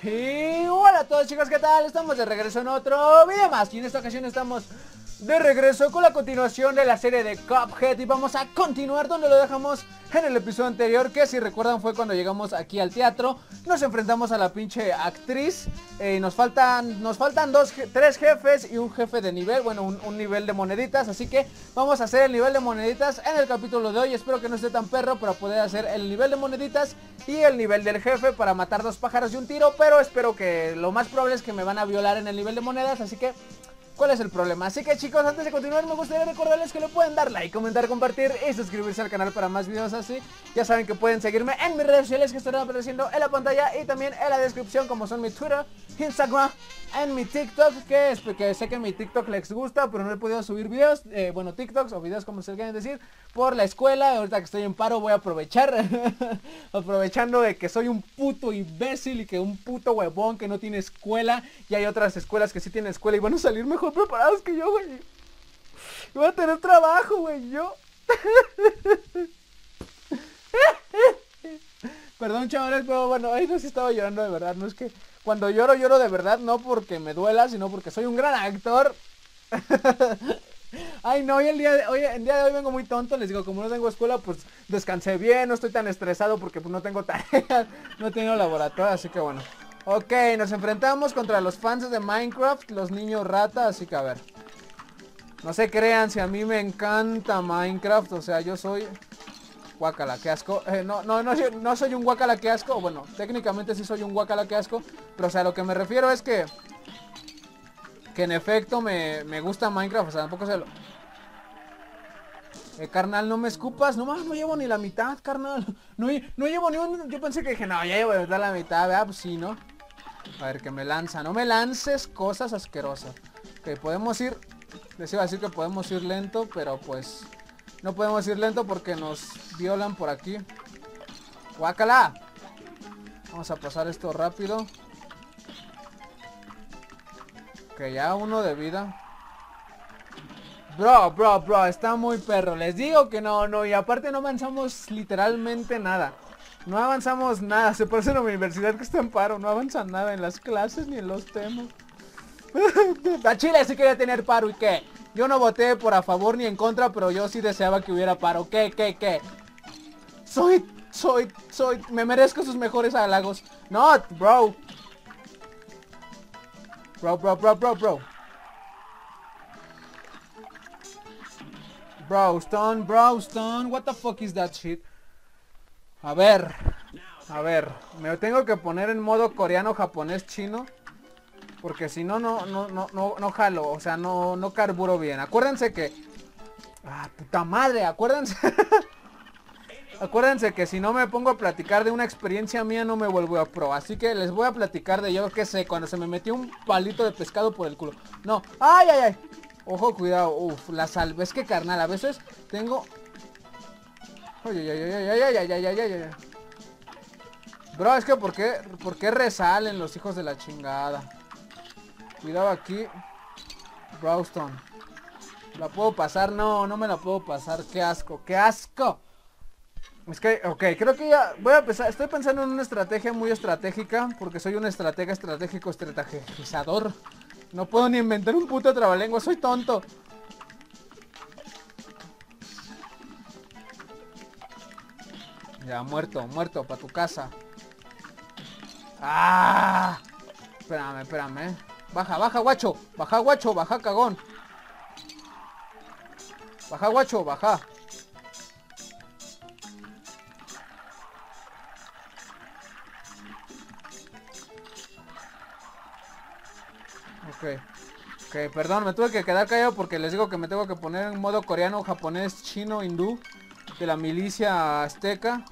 Y hola a todos chicos, ¿qué tal? Estamos de regreso en otro video más. Y en esta ocasión estamos de regreso con la continuación de la serie de Cuphead. Y vamos a continuar donde lo dejamos en el episodio anterior, que si recuerdan fue cuando llegamos aquí al teatro. Nos enfrentamos a la pinche actriz. Nos faltan tres jefes y un jefe de nivel. Bueno, un nivel de moneditas. Así que vamos a hacer el nivel de moneditas en el capítulo de hoy. Espero que no esté tan perro para poder hacer el nivel de moneditas y el nivel del jefe para matar dos pájaros de un tiro. Pero espero que lo más probable es que me van a violar en el nivel de monedas. Así que ¿cuál es el problema? Así que chicos, antes de continuar me gustaría recordarles que le pueden dar like, comentar, compartir y suscribirse al canal para más videos así. Ya saben que pueden seguirme en mis redes sociales que estarán apareciendo en la pantalla y también en la descripción, como son mi Twitter, Instagram, en mi TikTok, que sé que mi TikTok les gusta, pero no he podido subir videos, bueno, TikToks o videos como se quieren decir, por la escuela. Ahorita que estoy en paro voy a aprovechar, aprovechando de que soy un puto imbécil y que un puto huevón que no tiene escuela, y hay otras escuelas que sí tienen escuela y van a salir mejor preparados que yo, güey. Voy a tener trabajo, güey, yo. Perdón, chavales, pero bueno, ahí no sí estaba llorando de verdad. No es que cuando lloro, lloro de verdad, no porque me duela, sino porque soy un gran actor. Ay, no, el día de hoy vengo muy tonto. Les digo, como no tengo escuela, pues descansé bien, no estoy tan estresado porque pues no tengo tareas, no tengo laboratorio, así que bueno. Ok, nos enfrentamos contra los fans de Minecraft, los niños rata, así que a ver. No se crean, si a mí me encanta Minecraft, o sea, yo soy... Guacala, qué asco. No soy un guacala, qué asco. Bueno, técnicamente sí soy un guacala, qué asco. Pero o sea, lo que me refiero es que en efecto me gusta Minecraft. O sea, tampoco se lo... carnal, no me escupas. No más, no llevo ni la mitad, carnal. No llevo ni un... Yo pensé que dije, no, ya llevo de verdad la mitad. ¿Verdad? Pues sí, ¿no? A ver, que me lanza. No me lances cosas asquerosas. Ok, podemos ir... Les iba a decir que podemos ir lento, pero pues... No podemos ir lento porque nos violan por aquí. ¡Guácala! Vamos a pasar esto rápido. Ok, ya uno de vida. Bro, está muy perro. Les digo que no, y aparte no avanzamos literalmente nada. No avanzamos nada, se parece a la universidad que está en paro. No avanzan nada en las clases ni en los temas. A Chile sí quería tener paro, ¿y qué? Yo no voté por a favor ni en contra, pero yo sí deseaba que hubiera paro. ¿Qué? Me merezco sus mejores halagos. Not, bro. Bro. Browstone, what the fuck is that shit? A ver, me tengo que poner en modo coreano, japonés, chino. Porque si no, no jalo, o sea, no carburo bien. Acuérdense que... Ah, puta madre, acuérdense. Acuérdense que si no me pongo a platicar de una experiencia mía no me vuelvo a pro. Así que les voy a platicar de yo qué sé, cuando se me metió un palito de pescado por el culo. No, ay. Ojo, cuidado, la salve. Es que carnal, a veces tengo... Ay. Bro, es que ¿por qué resalen los hijos de la chingada? Cuidado aquí. Browstone. ¿La puedo pasar? No me la puedo pasar. ¡Qué asco! Es que, ok, creo que ya voy a empezar. Estoy pensando en una estrategia muy estratégica, porque soy un estratega estratégico estrategizador. No puedo ni inventar un puto trabalengua, soy tonto. Ya, muerto, pa' tu casa. ¡Ah! Espérame. Baja, guacho, baja, cagón. Baja, guacho, baja. Ok, perdón, me tuve que quedar callado porque les digo que me tengo que poner en modo coreano, japonés, chino, hindú, de la milicia azteca.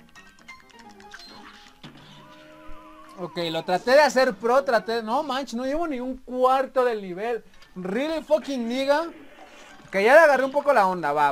Ok, lo traté de hacer pro, no manches, no llevo ni un cuarto del nivel. Really fucking nigga. Que ya le agarré un poco la onda. Va.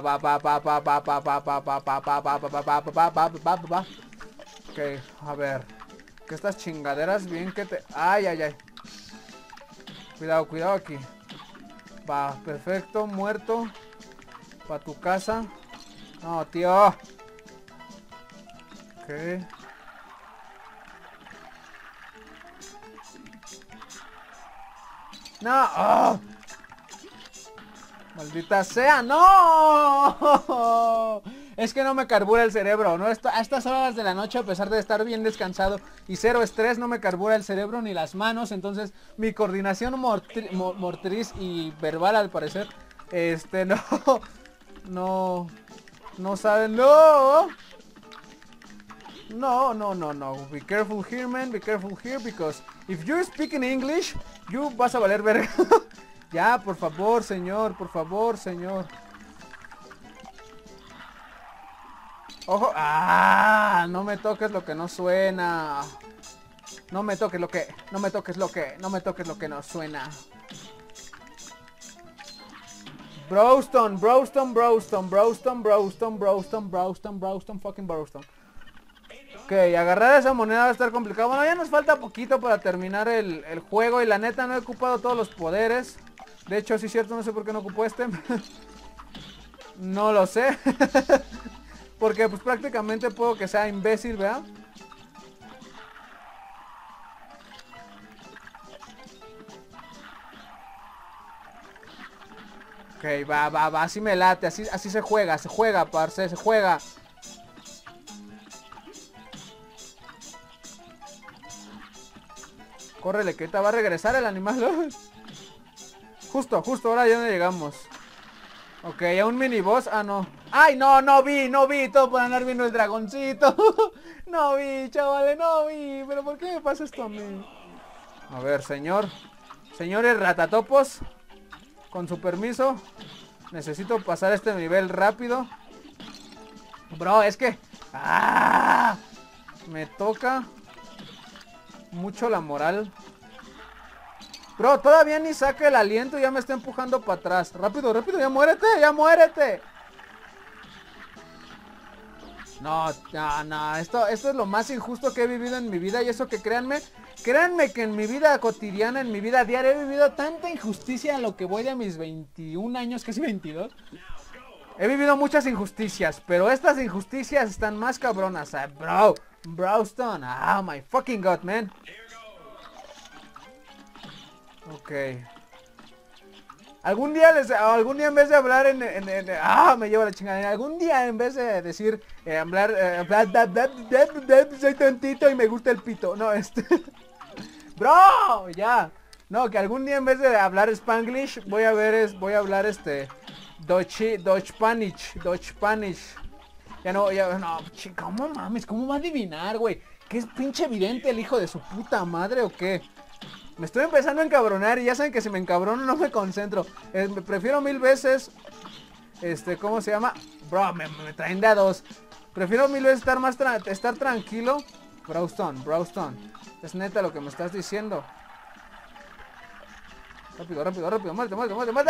Ok, a ver. Que estas chingaderas bien que te... Ay. Cuidado aquí. Va, perfecto, muerto. Pa' tu casa. No, tío. Ok. No. Oh. Maldita sea. No. Es que no me carbura el cerebro, ¿no? A estas horas de la noche, a pesar de estar bien descansado y cero estrés, no me carbura el cerebro ni las manos. Entonces mi coordinación motriz y verbal, al parecer, no saben, no. No. Be careful here, man. Be careful here, because if you speak in English, you vas a valer verga. Ya, por favor, señor. Por favor, señor. Ojo. Ah, no me toques lo que no suena. No me toques lo que no suena. Browstone, fucking Browstone. Ok, agarrar esa moneda va a estar complicado. Bueno, ya nos falta poquito para terminar el juego. Y la neta no he ocupado todos los poderes. De hecho, sí es cierto, no sé por qué no ocupo este. No lo sé. Porque pues prácticamente puedo que sea imbécil, ¿verdad? Ok, va, así me late, así se juega, parce, se juega. Córrele, que ahorita va a regresar el animal. Justo, ahora ya no llegamos. Ok, a un mini boss, no. Ay, no vi, todo por andar viendo el dragoncito. No vi, chavales, no vi. Pero ¿por qué me pasa esto a mí? A ver, señores ratatopos, con su permiso, necesito pasar este nivel rápido. Bro, es que me toca mucho la moral. Bro, todavía ni saca el aliento y ya me está empujando para atrás. Rápido, ya muérete. No, esto es lo más injusto que he vivido en mi vida. Y eso que créanme que en mi vida cotidiana, en mi vida diaria, he vivido tanta injusticia en lo que voy de mis 21 años, casi 22. He vivido muchas injusticias, pero estas injusticias están más cabronas. Browstone, my fucking god, man. Ok. Algún día en vez de hablar me lleva la chingada. Algún día en vez de decir soy tontito y me gusta el pito. No, Bro, ya. No, que algún día en vez de hablar Spanglish voy a hablar Dutch Spanish. No, ¿cómo mames? ¿Cómo va a adivinar, güey? ¿Qué es pinche evidente el hijo de su puta madre o qué? Me estoy empezando a encabronar y ya saben que si me encabrono no me concentro. Me prefiero mil veces, ¿cómo se llama? Bro, me traen de a dos. Prefiero mil veces estar tranquilo. Browstone. Es neta lo que me estás diciendo. Rápido. Muerte.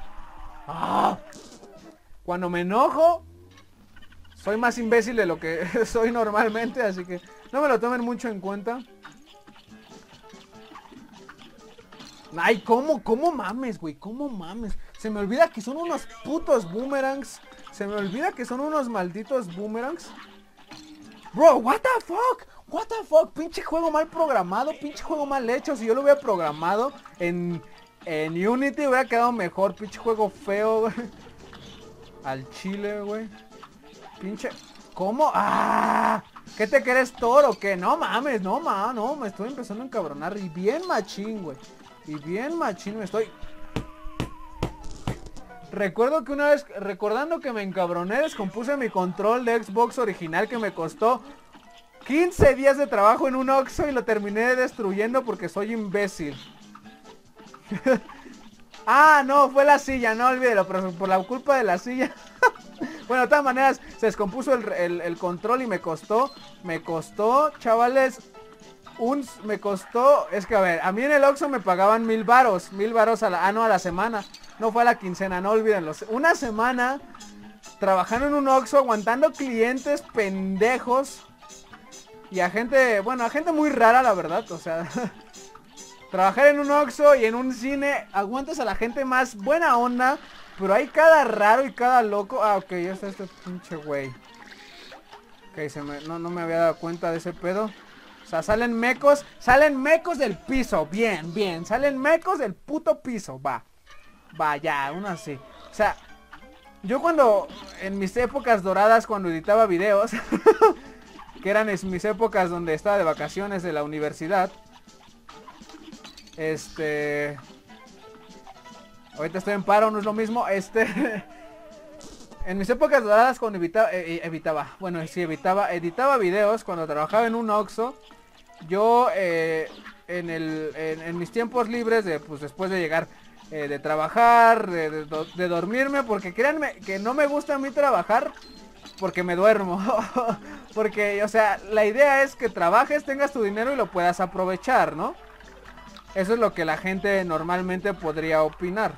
Cuando me enojo, soy más imbécil de lo que soy normalmente, así que no me lo tomen mucho en cuenta. Ay, ¿cómo mames, güey? ¿Cómo mames? Se me olvida que son unos putos boomerangs. Se me olvida que son unos malditos boomerangs. Bro, what the fuck? Pinche juego mal programado, pinche juego mal hecho. Si yo lo hubiera programado en Unity hubiera quedado mejor. Pinche juego feo, güey. Al chile, güey. Pinche... ¿Cómo? ¿Qué te quieres, toro? ¿Qué? No mames, no, me estoy empezando a encabronar. Y bien machín, güey. Me estoy... Recuerdo que una vez, recordando que me encabroné, descompuse mi control de Xbox original que me costó 15 días de trabajo en un Oxxo y lo terminé destruyendo porque soy imbécil. No, fue la silla, no olvídelo, pero por la culpa de la silla. Bueno, de todas maneras, se descompuso el control y me costó, chavales... me costó, es que a ver, a mí en el Oxxo me pagaban 1000 varos a la semana, no fue a la quincena, no olvídenlo. Una semana trabajando en un Oxxo, aguantando clientes pendejos y a gente muy rara, la verdad, o sea, trabajar en un Oxxo y en un cine, aguantas a la gente más buena onda, pero hay cada raro y cada loco. Ok, ya está este pinche güey. Ok, no me había dado cuenta de ese pedo. O sea, salen mecos del piso. Bien, bien. Salen mecos del puto piso. Va, ya, uno así. O sea, yo cuando, en mis épocas doradas, cuando editaba videos, que eran mis épocas donde estaba de vacaciones de la universidad. Ahorita estoy en paro, no es lo mismo. En mis épocas doradas cuando editaba videos, cuando trabajaba en un Oxxo. Yo en mis tiempos libres, pues después de llegar de trabajar, de dormirme, porque créanme que no me gusta a mí trabajar porque me duermo. Porque, o sea, la idea es que trabajes, tengas tu dinero y lo puedas aprovechar, ¿no? Eso es lo que la gente normalmente podría opinar.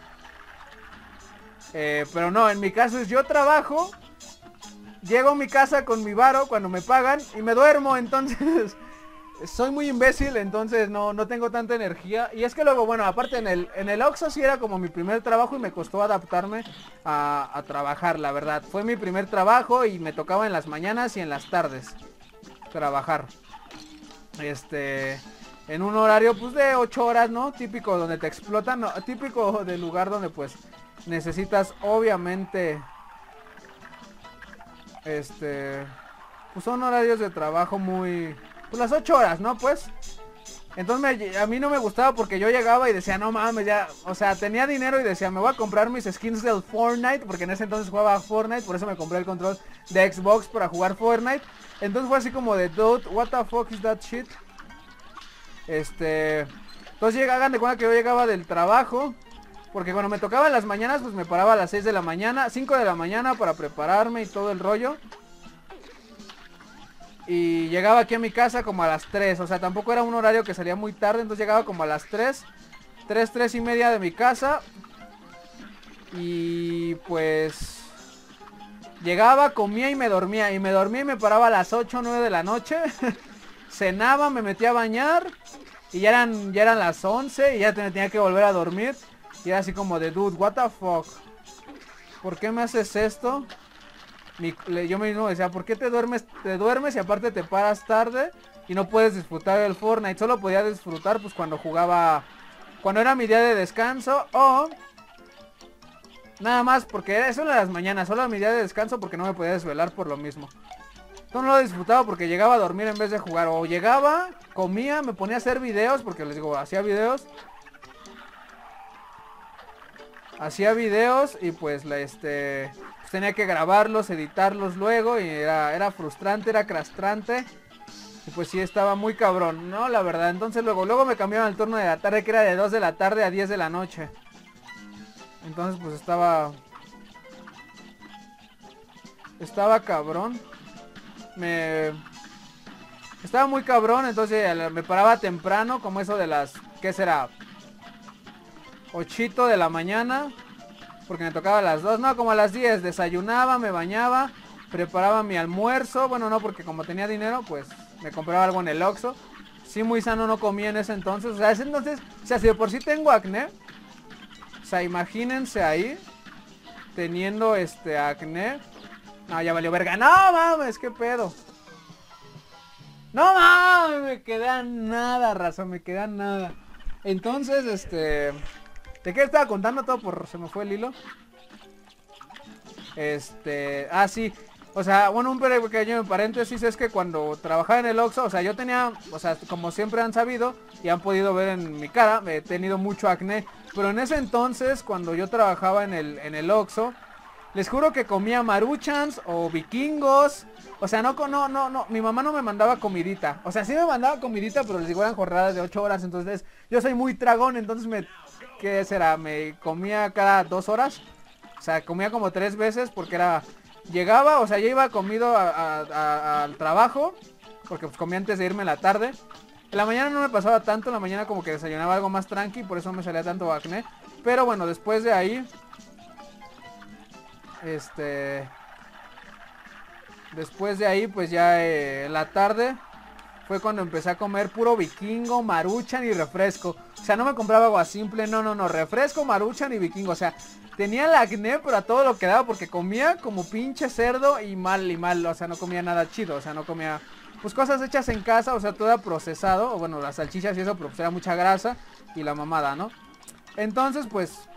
Pero no, en mi caso es yo trabajo, llego a mi casa con mi varo cuando me pagan y me duermo, entonces soy muy imbécil, entonces no tengo tanta energía. Y es que luego, bueno, aparte en el Oxxo sí era como mi primer trabajo y me costó adaptarme a trabajar, la verdad. Fue mi primer trabajo y me tocaba en las mañanas y en las tardes trabajar. En un horario pues de 8 horas, ¿no? Típico donde te explotan, no, típico del lugar donde pues necesitas obviamente pues son horarios de trabajo muy, pues las 8 horas, ¿no? Pues entonces a mí no me gustaba porque yo llegaba y decía, no mames, ya, o sea, tenía dinero y decía, me voy a comprar mis skins del Fortnite, porque en ese entonces jugaba Fortnite, por eso me compré el control de Xbox para jugar Fortnite. Entonces fue así como de, dude, what the fuck is that shit? Entonces hagan de cuenta que yo llegaba del trabajo, porque cuando me tocaba en las mañanas, pues me paraba a las 6 de la mañana, 5 de la mañana para prepararme y todo el rollo. Y llegaba aquí a mi casa como a las 3, o sea, tampoco era un horario que salía muy tarde, entonces llegaba como a las 3 y media de mi casa. Y pues llegaba, comía y me dormía, y me paraba a las 8 o 9 de la noche. Cenaba, me metía a bañar y ya eran las 11 y ya tenía que volver a dormir. Y era así como de, dude, what the fuck, ¿por qué me haces esto? Yo mismo decía, ¿por qué te duermes y aparte te paras tarde y no puedes disfrutar del Fortnite? Solo podía disfrutar pues cuando jugaba, cuando era mi día de descanso, o nada más porque eso en las mañanas, solo mi día de descanso, porque no me podía desvelar por lo mismo. No lo disfrutaba porque llegaba a dormir en vez de jugar. O llegaba, comía, me ponía a hacer videos, porque les digo, hacía videos y pues pues tenía que grabarlos, editarlos luego, y era frustrante, era castrante. Y pues sí, estaba muy cabrón, ¿no? La verdad. Entonces luego me cambiaron el turno de la tarde, que era de 2 de la tarde a 10 de la noche. Entonces pues estaba cabrón. Estaba muy cabrón, entonces me paraba temprano, como eso de las, ¿qué será? 8 de la mañana, porque me tocaba a las 2, no, como a las 10, desayunaba, me bañaba, preparaba mi almuerzo, bueno, no, porque como tenía dinero, pues me compraba algo en el Oxxo. Sí, muy sano no comía en ese entonces, o sea, si de por sí tengo acné, o sea, imagínense ahí, teniendo acné. No, ya valió verga. No mames, qué pedo. No mames, me queda nada, razón, me queda nada. Entonces, ¿de qué estaba contando todo? Se me fue el hilo. Sí. O sea, bueno, un pequeño paréntesis es que cuando trabajaba en el Oxxo, o sea, yo tenía, o sea, como siempre han sabido y han podido ver en mi cara, he tenido mucho acné. Pero en ese entonces, cuando yo trabajaba en el Oxxo, les juro que comía Maruchans o vikingos. O sea, no, mi mamá no me mandaba comidita. O sea, sí me mandaba comidita, pero les digo, eran jornadas de 8 horas. Entonces, yo soy muy tragón, entonces ¿qué será? Me comía cada 2 horas. O sea, comía como 3 veces porque llegaba, o sea, ya iba comido al trabajo, porque pues comía antes de irme en la tarde. En la mañana no me pasaba tanto, en la mañana como que desayunaba algo más tranqui, por eso me salía tanto acné. Pero bueno, después de ahí... Después de ahí, pues ya en la tarde fue cuando empecé a comer puro vikingo, maruchan y refresco. O sea, no me compraba agua simple, no, refresco, maruchan y vikingo. O sea, tenía el acné, pero a todo lo que daba, porque comía como pinche cerdo y mal. O sea, no comía nada chido, o sea, no comía pues cosas hechas en casa, o sea, todo procesado, o bueno, las salchichas y eso, pero pues era mucha grasa y la mamada, ¿no? Entonces,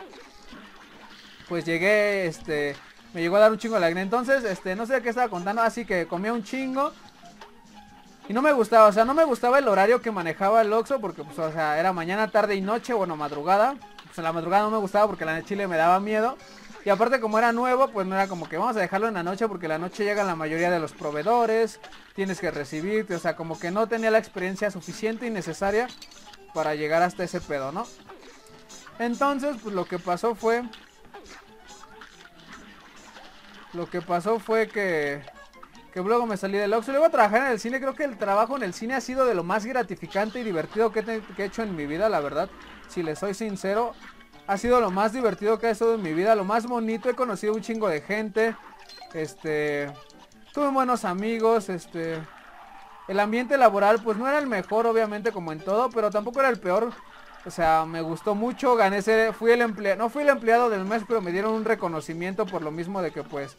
pues llegué, me llegó a dar un chingo de acné. Entonces, no sé de qué estaba contando, así que comía un chingo. Y no me gustaba, o sea, no me gustaba el horario que manejaba el Oxxo, porque pues, o sea, era mañana, tarde y noche, bueno, madrugada. Pues en la madrugada no me gustaba porque la de chile me daba miedo. Y aparte como era nuevo, pues no era como que vamos a dejarlo en la noche, porque la noche llegan la mayoría de los proveedores, tienes que recibirte, o sea, como que no tenía la experiencia suficiente y necesaria para llegar hasta ese pedo, ¿no? Entonces, pues lo que pasó fue que luego me salí del Oxxo y luego a trabajar en el cine. Creo que el trabajo en el cine ha sido de lo más gratificante y divertido que he hecho en mi vida, la verdad. Si les soy sincero, ha sido lo más divertido que he hecho en mi vida, lo más bonito. He conocido un chingo de gente. Tuve buenos amigos. El ambiente laboral pues no era el mejor, obviamente, como en todo, pero tampoco era el peor. O sea, me gustó mucho, fui el empleado, no fui el empleado del mes, pero me dieron un reconocimiento por lo mismo de que pues,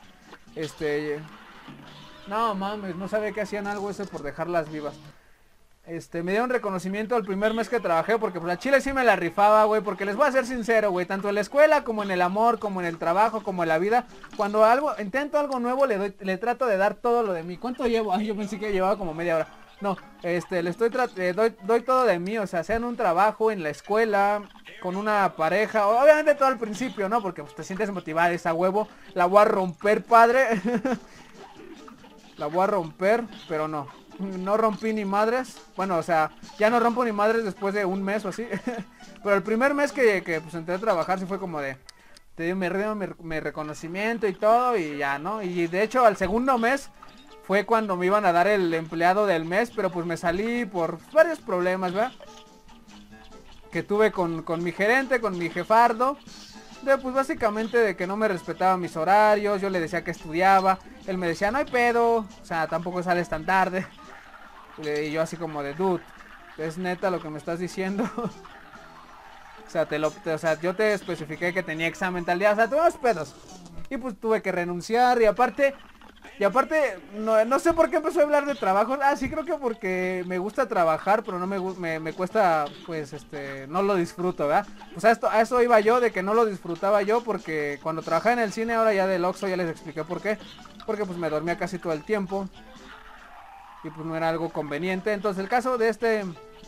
no mames, no sabía que hacían algo eso por dejarlas vivas. Me dieron reconocimiento el primer mes que trabajé, porque pues a Chile sí me la rifaba, güey, porque les voy a ser sincero, güey, tanto en la escuela como en el amor, como en el trabajo, como en la vida, cuando intento algo nuevo, le trato de dar todo lo de mí. ¿Cuánto llevo? Ay, yo pensé que llevaba como media hora. No, doy todo de mí, o sea, sea en un trabajo, en la escuela, con una pareja, obviamente todo al principio, ¿no? Porque pues, te sientes motivada, esa huevo, la voy a romper, padre. La voy a romper, pero no rompí ni madres. Bueno, o sea, ya no rompo ni madres después de un mes o así. Pero el primer mes que pues entré a trabajar sí fue como de, te dio mi reconocimiento y todo y ya, ¿no? Y de hecho al segundo mes fue cuando me iban a dar el empleado del mes, pero pues me salí por varios problemas, ¿verdad? Que tuve con mi gerente, con mi jefardo. Pues básicamente de que no me respetaba mis horarios, yo le decía que estudiaba, él me decía no hay pedo, o sea, tampoco sales tan tarde. Y yo así como de, dude, ¿es neta lo que me estás diciendo? O sea, yo te especifiqué que tenía examen tal día, o sea, tuvimos pedos. Y pues tuve que renunciar y aparte, no sé por qué empezó a hablar de trabajo. Ah, sí, creo que porque me gusta trabajar, pero no me cuesta, pues, no lo disfruto, ¿verdad? Pues a eso iba yo, de que no lo disfrutaba yo, porque cuando trabajaba en el cine, ahora ya del Oxxo, ya les expliqué por qué. Porque pues me dormía casi todo el tiempo. Y pues no era algo conveniente. Entonces el caso de este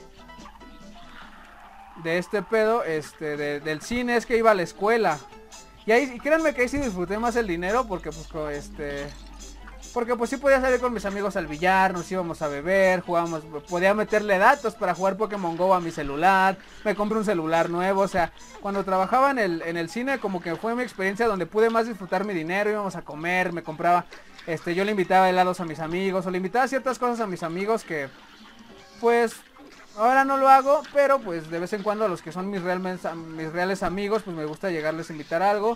pedo, del cine es que iba a la escuela. Y ahí, créanme que ahí sí disfruté más el dinero, porque pues, porque pues sí podía salir con mis amigos al billar, nos íbamos a beber, jugábamos, podía meterle datos para jugar Pokémon Go a mi celular, me compré un celular nuevo, o sea, cuando trabajaba en el cine como que fue mi experiencia donde pude más disfrutar mi dinero, íbamos a comer, me compraba, yo le invitaba helados a mis amigos, o le invitaba ciertas cosas a mis amigos que, pues, ahora no lo hago, pero pues de vez en cuando a los que son mis reales amigos, pues me gusta llegarles a invitar algo.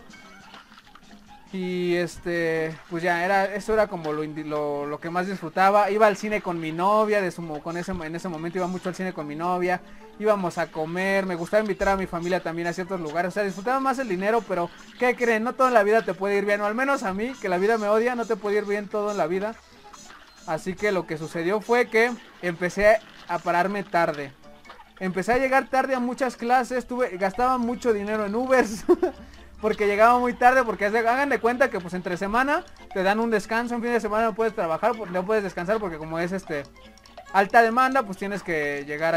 Y pues ya eso era como lo que más disfrutaba. Iba al cine con mi novia, en ese momento iba mucho al cine con mi novia. Íbamos a comer, me gustaba invitar a mi familia también a ciertos lugares. O sea, disfrutaba más el dinero, pero ¿qué creen? No todo en la vida te puede ir bien, o al menos a mí, que la vida me odia, no te puede ir bien todo en la vida. Así que lo que sucedió fue que empecé a pararme tarde. Empecé a llegar tarde a muchas clases, gastaba mucho dinero en Ubers. Porque llegaba muy tarde, porque hagan de cuenta que pues entre semana te dan un descanso, en fin de semana no puedes trabajar, no puedes descansar porque como es alta demanda, pues tienes que llegar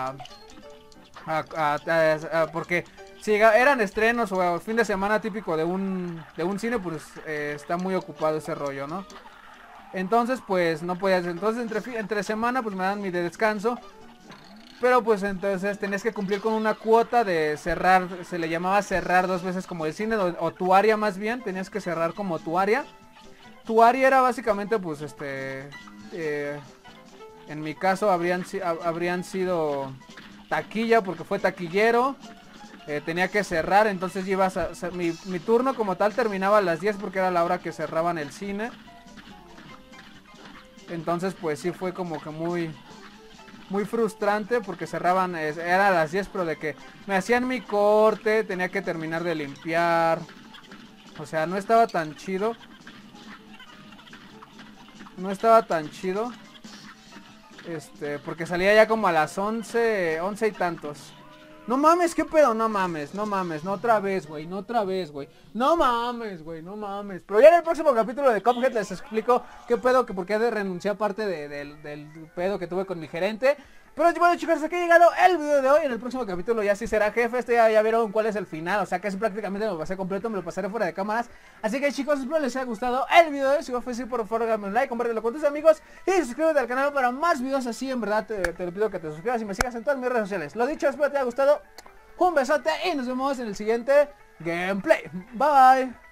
porque si eran estrenos o fin de semana típico de un cine, pues está muy ocupado ese rollo, ¿no? Entonces pues no podías, entonces entre semana pues me dan mi de descanso. Pero pues entonces tenías que cumplir con una cuota de cerrar, se le llamaba cerrar 2 veces como el cine, o tu área más bien, tenías que cerrar como tu área. Tu área era básicamente pues en mi caso habrían sido taquilla porque fue taquillero. Tenía que cerrar, entonces mi turno como tal terminaba a las 10 porque era la hora que cerraban el cine. Entonces pues sí fue como que muy frustrante porque cerraban, era a las 10, pero de que me hacían mi corte, tenía que terminar de limpiar. O sea, no estaba tan chido. Porque salía ya como a las 11 y tantos. No mames, qué pedo, no mames, no otra vez, güey, no mames, güey, no mames. Pero ya en el próximo capítulo de Cuphead les explico qué pedo, que por qué renuncié a parte del pedo que tuve con mi gerente. Pero bueno, chicos, hasta aquí ha llegado el video de hoy. En el próximo capítulo ya sí será jefe. Ya vieron cuál es el final. O sea que es prácticamente me lo pasé completo. Me lo pasaré fuera de cámaras. Así que chicos, espero les haya gustado el video de hoy. Si fue así, por favor dame un like, compártelo con tus amigos. Y suscríbete al canal para más videos así. En verdad te lo pido que te suscribas y me sigas en todas mis redes sociales. Lo dicho, espero te haya gustado. Un besote y nos vemos en el siguiente gameplay. Bye bye.